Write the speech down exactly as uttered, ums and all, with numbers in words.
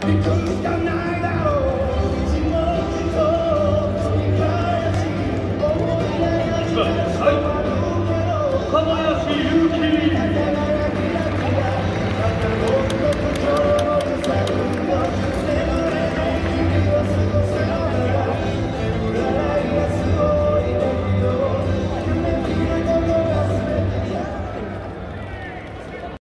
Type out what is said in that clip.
行くしかないだろう。一文字と繰り返し思い出が